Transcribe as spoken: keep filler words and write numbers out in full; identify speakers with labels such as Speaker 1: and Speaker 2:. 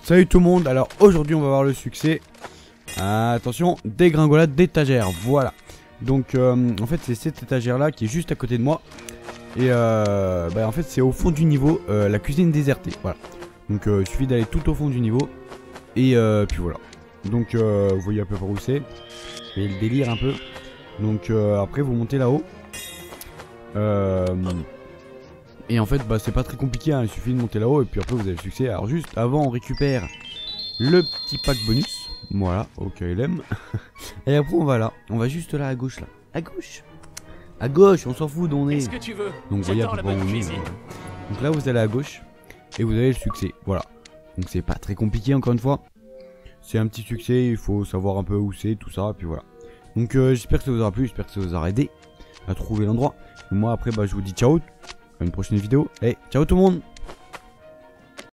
Speaker 1: Salut tout le monde, alors aujourd'hui on va voir le succès. Attention, dégringolade d'étagère, voilà. Donc euh, en fait c'est cette étagère là qui est juste à côté de moi. Et euh, bah, en fait c'est au fond du niveau, euh, la cuisine désertée, voilà. Donc euh, il suffit d'aller tout au fond du niveau. Et euh, puis voilà. Donc euh, vous voyez à peu près où c'est. Et le délire un peu. Donc euh, après vous montez là-haut. Euh... Et en fait bah c'est pas très compliqué hein. Il suffit de monter là-haut et puis après vous avez le succès. Alors juste avant on récupère le petit pack bonus. Voilà, ok il aime. Et après on va là, on va juste là à gauche là. À gauche. À gauche, on s'en fout d'où on est.
Speaker 2: Qu'est-ce que tu veux?
Speaker 1: Donc vous voyez à peu près où on est. Donc là vous allez à gauche. Et vous avez le succès, voilà. Donc c'est pas très compliqué encore une fois. C'est un petit succès, il faut savoir un peu où c'est, tout ça, et puis voilà. Donc euh, j'espère que ça vous aura plu, j'espère que ça vous aura aidé à trouver l'endroit. Moi après bah je vous dis ciao, à une prochaine vidéo, et ciao tout le monde.